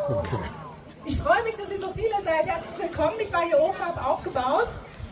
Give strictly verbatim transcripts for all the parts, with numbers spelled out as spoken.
Okay. Ich freue mich, dass ihr so viele seid. Herzlich willkommen. Ich war hier oben, habe aufgebaut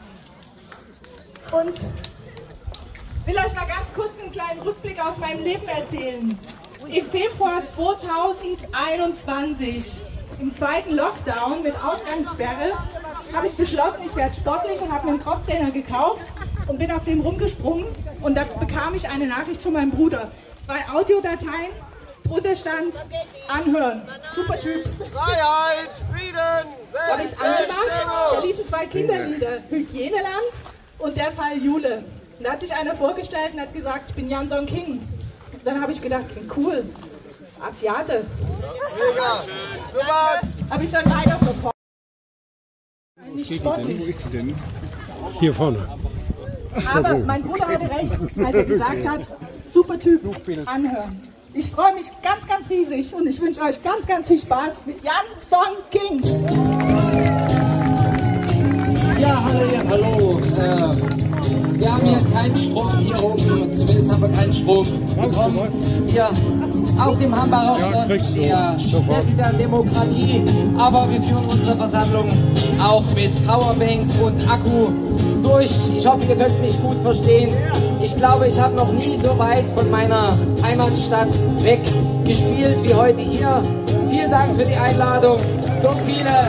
und will euch mal ganz kurz einen kleinen Rückblick aus meinem Leben erzählen. Im Februar zweitausendeinundzwanzig, im zweiten Lockdown mit Ausgangssperre, habe ich beschlossen, ich werde sportlich und habe mir einen Crosstrainer gekauft und bin auf dem rumgesprungen und da bekam ich eine Nachricht von meinem Bruder. Zwei Audiodateien, drunter stand, anhören, super Typ. Freiheit, Frieden, Habe ich angemacht, da liefen zwei Kinderlieder, Hygieneland und der Fall Jule. Und da hat sich einer vorgestellt und hat gesagt, ich bin Jan Song King. Und dann habe ich gedacht, cool, Asiate. Mega. Super. Habe ich dann weiter verfolgt. Nicht Wo sportlich. ist sie denn? Hier vorne. Aber mein Bruder hatte recht, als er gesagt hat, super Typ, anhören. Ich freue mich ganz, ganz riesig und ich wünsche euch ganz, ganz viel Spaß mit Jan Song King. Ja, hallo, ja, hallo. Äh, wir haben hier keinen Strom hier oben, zumindest haben wir keinen Strom bekommen. Hier auf dem Hambacher Schloss, der Stätte der Demokratie. Aber wir führen unsere Versammlung auch mit Powerbank und Akku durch. Ich hoffe, ihr könnt mich gut verstehen. Ich glaube, ich habe noch nie so weit von meiner Heimatstadt weg gespielt wie heute hier. Vielen Dank für die Einladung. So viele...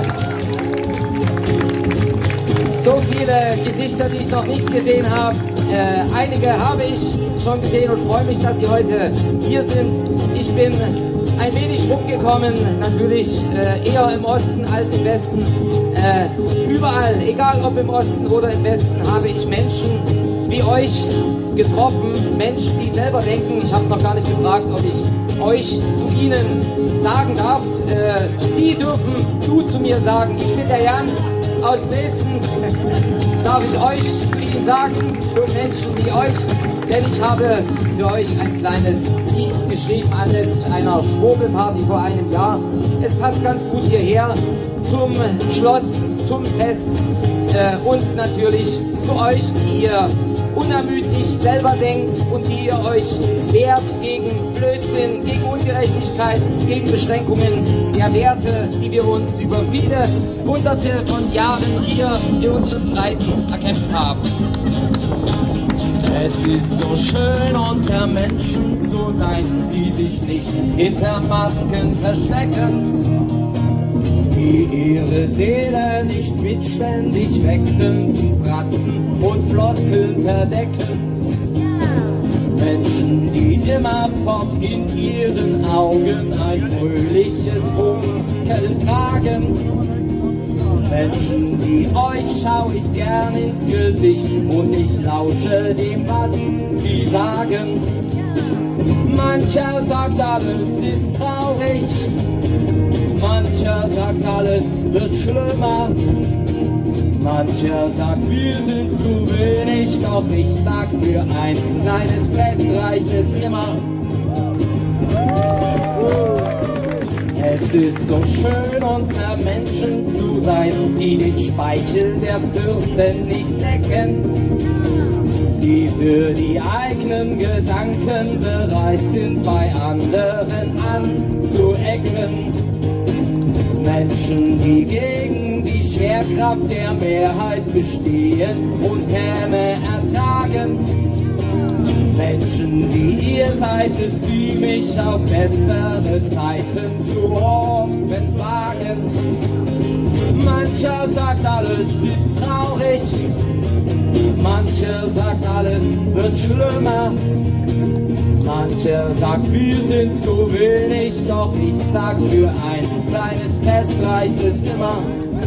So viele Gesichter, die ich noch nicht gesehen habe. Äh, einige habe ich schon gesehen und freue mich, dass Sie heute hier sind. Ich bin ein wenig rumgekommen, natürlich äh, eher im Osten als im Westen. Äh, überall, egal ob im Osten oder im Westen, habe ich Menschen wie euch getroffen. Menschen, die selber denken. Ich habe noch gar nicht gefragt, ob ich euch zu Ihnen sagen darf. Äh, Sie dürfen du zu mir sagen. Ich bin der Jan aus Dresden, darf ich euch zu Ihnen sagen, für Menschen wie euch, denn ich habe für euch ein kleines Lied geschrieben anlässlich einer Schwurbelparty vor einem Jahr. Es passt ganz gut hierher zum Schloss, zum Fest äh, und natürlich zu euch, die ihr unermüdlich selber denkt und die ihr euch wehrt gegen Blödsinn, gegen Ungerechtigkeit, gegen Beschränkungen der Werte, die wir uns über viele hunderte von Jahren hier in unseren Breiten erkämpft haben. Es ist so schön, unter Menschen zu sein, die sich nicht hinter Masken verstecken, die ihre Seele nicht mit ständig wechselnden Fratzen und Floskeln verdecken. Menschen, die immerfort in ihren Augen ein fröhliches Funkeln tragen. Menschen, die euch schau ich gern ins Gesicht und ich lausche dem, was sie sagen. Mancher sagt, alles ist traurig, mancher sagt, alles wird schlimmer. Mancher sagt, wir sind zu wenig, doch ich sag, für ein kleines Fest reicht es immer. Es ist so schön, unter Menschen zu sein, die den Speichel der Fürsten nicht decken, die für die eigenen Gedanken bereit sind, bei anderen anzuecken. Menschen, die gegen die Schwerkraft der Mehrheit bestehen und Häme ertragen. Menschen, die ihr seid es, die mich auf bessere Zeiten zu hoffen wagen. Mancher sagt, alles ist traurig, mancher sagt, alles wird schlimmer. Mancher sagt, wir sind zu wenig, doch ich sag, für ein kleines Fest reicht es immer.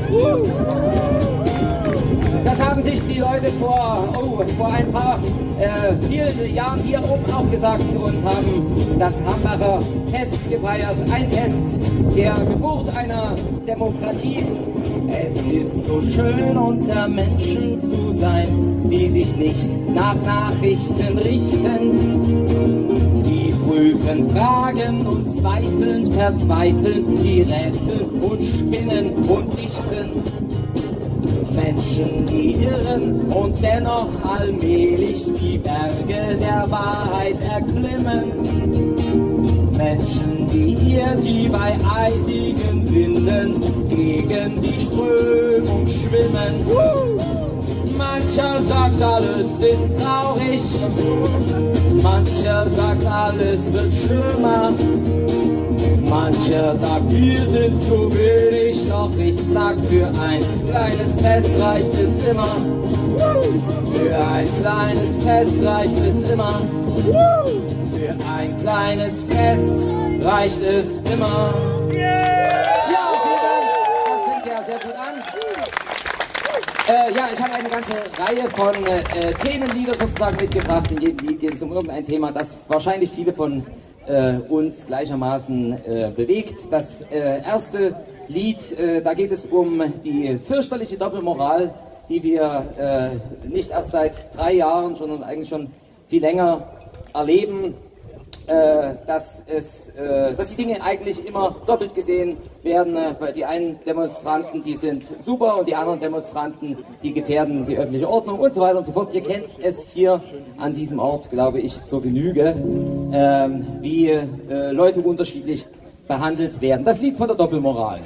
Das haben sich die Leute vor, oh, vor ein paar äh, vielen Jahren hier oben auch gesagt und haben das Hambacher Fest gefeiert. Ein Fest der Geburt einer Demokratie. Es ist so schön, unter Menschen zu sein, die sich nicht nach Nachrichten richten, die prüfen, fragen und zweifeln, verzweifeln, die rätseln und spinnen und dichten. Menschen, die irren und dennoch allmählich die Berge der Wahrheit erklimmen. Menschen wie ihr, die bei eisigen Winden gegen die Strömung schwimmen. Mancher sagt, alles ist traurig, mancher sagt, alles wird schlimmer. Mancher sagt, wir sind zu wenig, doch ich sag, für ein kleines Fest reicht es immer. Für ein kleines Fest reicht es immer. Für ein kleines Fest reicht es immer. Ja, vielen Dank. Das fängt ja sehr gut an. Äh, ja, ich habe eine ganze Reihe von äh, Themenlieder sozusagen mitgebracht. In jedem Lied geht es um irgendein Thema, das wahrscheinlich viele von äh, uns gleichermaßen äh, bewegt. Das äh, erste Lied, äh, da geht es um die fürchterliche Doppelmoral, die wir äh, nicht erst seit drei Jahren, sondern eigentlich schon viel länger erleben, äh, dass, es, äh, dass die Dinge eigentlich immer doppelt gesehen werden. Weil die einen Demonstranten, die sind super, und die anderen Demonstranten, die gefährden die öffentliche Ordnung und so weiter und so fort. Ihr kennt es hier an diesem Ort, glaube ich, zur Genüge, äh, wie äh, Leute unterschiedlich behandelt werden. Das Lied von der Doppelmoral.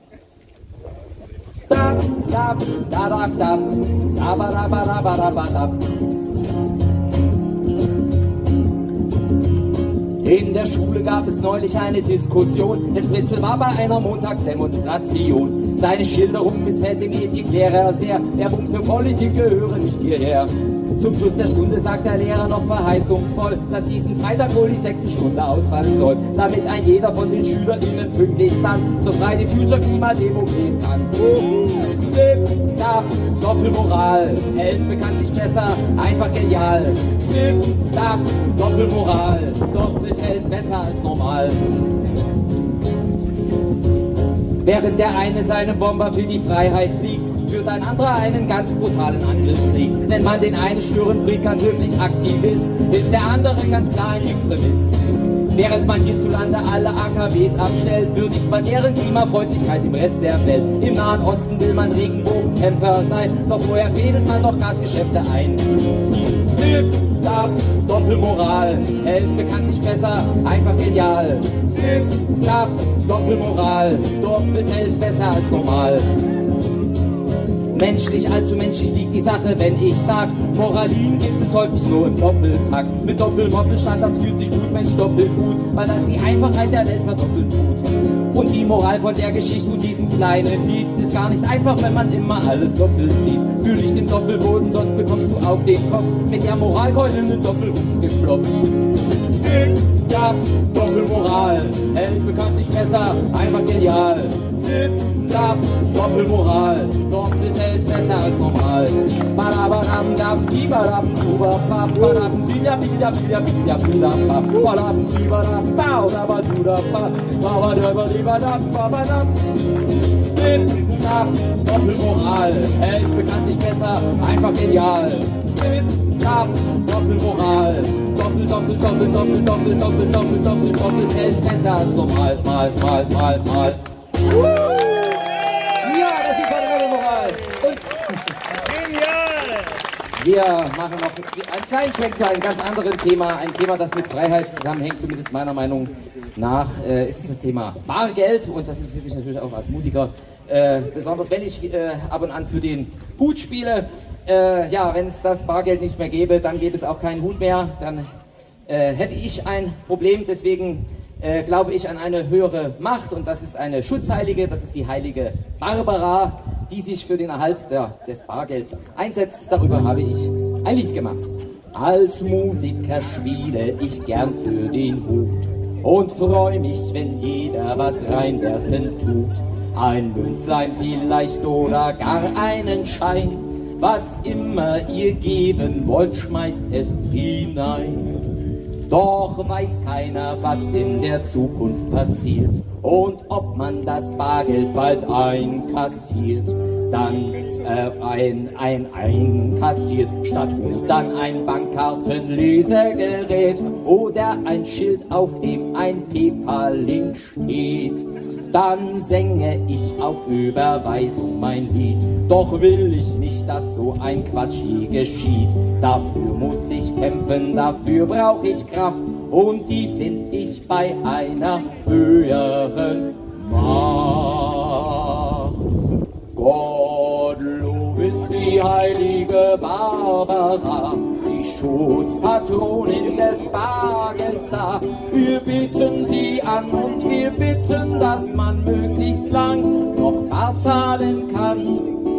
Da, da, da, da, da, da, da, da, da, da, da. In der Schule gab es neulich eine Diskussion, denn Fritzl war bei einer Montagsdemonstration. Seine Schilderung missfällt dem Ethiklehrer sehr, Werbung für Politik gehöre nicht hierher. Zum Schluss der Stunde sagt der Lehrer noch verheißungsvoll, dass diesen Freitag wohl die sechste Stunde ausfallen soll, damit ein jeder von den SchülerInnen pünktlich dann zur Friday Future Klimademo gehen kann. Flip, Tap, Doppelmoral, hält bekanntlich besser, einfach genial. Flip, Tap, Doppelmoral, doppelt hält besser als normal. Während der eine seinen Bomber für die Freiheit fliegt, führt ein anderer einen ganz brutalen Angriffskrieg. Nennt man den einen Störenfried ganz wirklich Aktivist, ist der andere ganz klar ein Extremist. Während man hierzulande alle A K Ws abstellt, würdigt man deren Klimafreundlichkeit im Rest der Welt. Im Nahen Osten will man Regenbogenkämpfer sein, doch vorher fädelt man doch Gasgeschäfte ein. Tipp, Tap, Doppelmoral, hält bekanntlich besser, einfach genial. Tipp, Tap, Doppelmoral, doppelt hält besser als normal. Menschlich, allzu menschlich liegt die Sache, wenn ich sag, Moralin gibt es häufig nur im Doppelpack. Mit Doppel-Moppel-Standards fühlt sich gut, Mensch, doppelt gut, weil das die Einfachheit der Welt verdoppelt tut. Und die Moral von der Geschichte und diesem kleinen Lied ist gar nicht einfach, wenn man immer alles doppelt sieht. Fühl dich den Doppelboden, sonst bekommst du auf den Kopf mit der Moralkeule einen Doppelhuf geklopft. Ja, Doppelmoral, hält bekanntlich besser, einfach genial. Tap, Doppelmoral, doppelt hält besser als normal. Badabadam, dam, dibadam, ubapap, badam, bida, bida, bida, bida, bida, pap, badam, dibadam, bau, dabaduda, pap, babadabadibadam, babadam. Tap, Doppelmoral, hält bekanntlich besser, einfach genial. Tap, Doppelmoral, doppel, doppel, doppel, doppel, doppel, doppel, doppel, doppel, doppel, hält besser als normal, mal, mal, mal, mal. Ja, das ist eine Doppelmoral. Und Genial! wir machen noch einen kleinen Schwenk zu einem ganz anderen Thema, ein Thema, das mit Freiheit zusammenhängt, zumindest meiner Meinung nach, äh, ist es das Thema Bargeld, und das interessiert mich natürlich auch als Musiker, äh, besonders wenn ich äh, ab und an für den Hut spiele. Äh, ja, wenn es das Bargeld nicht mehr gäbe, dann gäbe es auch keinen Hut mehr, dann äh, hätte ich ein Problem, deswegen äh, glaube ich an eine höhere Macht, und das ist eine Schutzheilige, das ist die heilige Barbara, die sich für den Erhalt der, des Bargelds einsetzt. Darüber habe ich ein Lied gemacht. Als Musiker spiele ich gern für den Hut und freue mich, wenn jeder was reinwerfen tut. Ein Münzlein vielleicht oder gar einen Schein, was immer ihr geben wollt, schmeißt es hinein. Doch weiß keiner, was in der Zukunft passiert und ob man das Bargeld bald einkassiert. Dann äh, ein, ein einkassiert statt Hut, dann ein Bankkartenlesegerät oder ein Schild, auf dem ein PayPal-Link steht. Dann sänge ich auf Überweisung mein Lied. Doch will ich nicht, dass so ein Quatsch je geschieht. Dafür muss ich kämpfen, dafür brauch ich Kraft. und die find ich bei einer höheren Macht. Gottlob ist die heilige Barbara, die Schutzpatronin des Bargels da. Wir bitten sie an und wir bitten, dass man möglichst lang noch bar zahlen kann.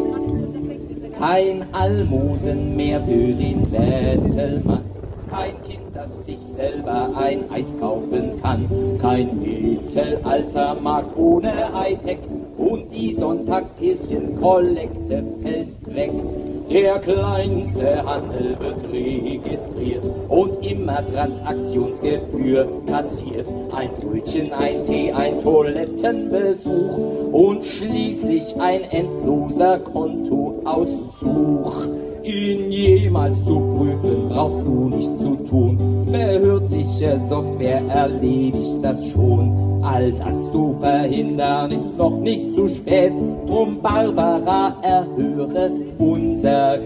Kein Almosen mehr für den Bettelmann, kein Kind, das sich selber ein Eis kaufen kann, kein Mittelaltermarkt ohne Hightech und die Sonntagskirchenkollekte fällt weg. Der kleinste Handel wird registriert und immer Transaktionsgebühr kassiert. Ein Brötchen, ein Tee, ein Toilettenbesuch und schließlich ein endloser Kontoauszug. Ihn jemals zu prüfen, brauchst du nicht zu tun. Behördliche Software erledigt das schon. All das zu verhindern ist noch nicht zu spät. Drum, Barbara, erhöre unser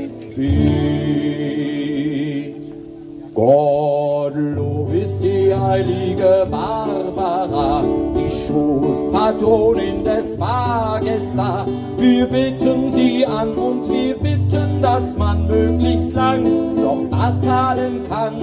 Gebet. Gottlob ist die heilige Barbara, die Schutzpatronin des Bargels da. Wir bitten sie an und wir bitten, dass man möglichst lang noch bar zahlen kann.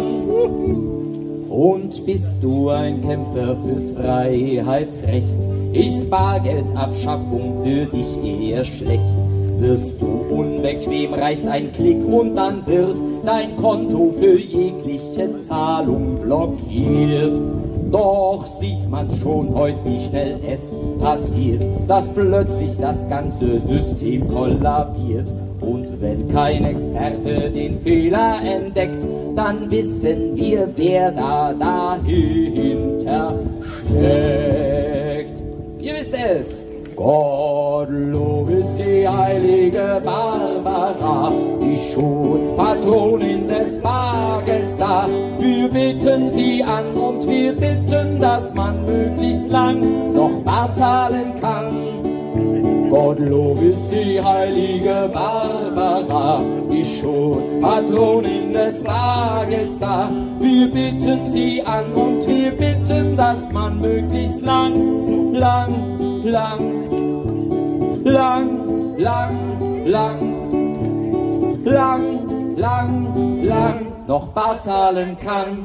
Und bist du ein Kämpfer fürs Freiheitsrecht, ist Bargeldabschaffung für dich eher schlecht. Wirst du unbequem, reicht ein Klick und dann wird dein Konto für jegliche Zahlung blockiert. Doch sieht man schon heute, wie schnell es passiert, dass plötzlich das ganze System kollabiert. Und wenn kein Experte den Fehler entdeckt, dann wissen wir, wer da dahinter steckt. Ihr wisst es! Gottlob ist die heilige Barbara, die Schutzpatronin des Bargels da. Wir bitten sie an und wir bitten, dass man möglichst lang noch bar zahlen kann. Gottlob ist die heilige Barbara, die Schutzpatronin des Bargels da. Wir bitten sie an und wir bitten, dass man möglichst lang, lang, lang, lang, lang, lang, lang, lang, lang noch bar zahlen kann.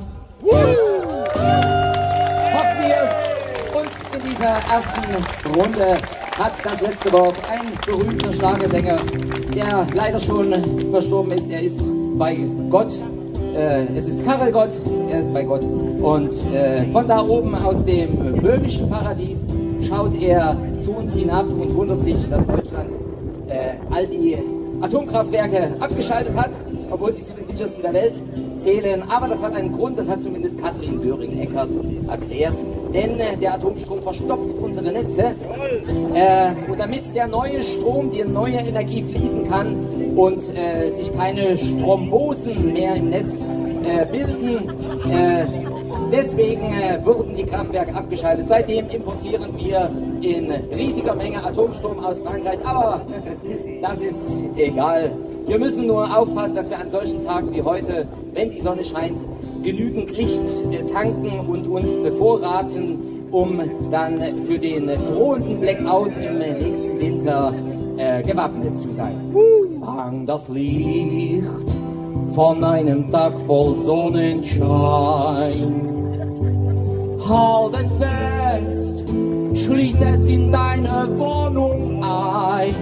Hoffen wir es. Und in dieser ersten Runde hat das letzte Wort ein berühmter Schlagersänger, der leider schon verstorben ist. Er ist bei Gott. Äh, es ist Karel Gott, er ist bei Gott. Und äh, von da oben aus dem böhmischen Paradies schaut er zu uns hinab und wundert sich, dass Deutschland äh, all die Atomkraftwerke abgeschaltet hat, obwohl sie zu den sichersten der Welt zählen. Aber das hat einen Grund, das hat zumindest Katrin Göring-Eckardt erklärt. Denn äh, der Atomstrom verstopft unsere Netze. Äh, und damit der neue Strom, die neue Energie fließen kann und äh, sich keine Strombosen mehr im Netz äh, bilden, äh, deswegen äh, wurden die Kraftwerke abgeschaltet. Seitdem importieren wir in riesiger Menge Atomstrom aus Frankreich, aber das ist egal. Wir müssen nur aufpassen, dass wir an solchen Tagen wie heute, wenn die Sonne scheint, genügend Licht äh, tanken und uns bevorraten, um dann für den drohenden Blackout im nächsten Winter äh, gewappnet zu sein. Fang das Licht von einem Tag voll Sonnenschein. Halt es fest, schließ es in deine Wohnung ein.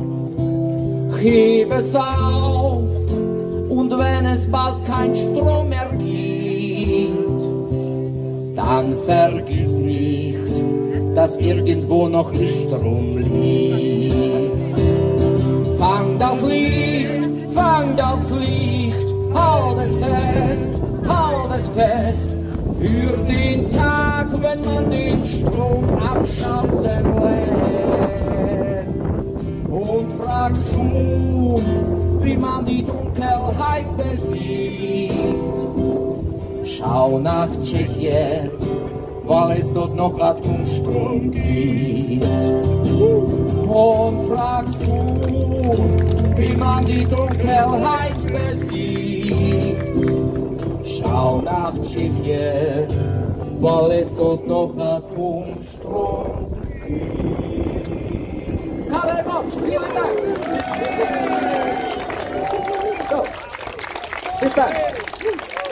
Heb es auf, und wenn es bald kein Strom mehr gibt, dann vergiss nicht, dass irgendwo noch Licht rumliegt. Fang das Licht, fang das Licht, halt es fest, halt es fest, für den Tag, wenn man den Strom abschalten lässt. Und fragst du, wie man die Dunkelheit besiegt? Schau nach Tschechien, weil es dort noch Atomstrom gibt. Und fragst du, wie man die Dunkelheit besiegt? Schau Schau nach Tschechien, weil es dort noch Atomstrom gibt. Karl Gott, vielen Dank. So, bis dann.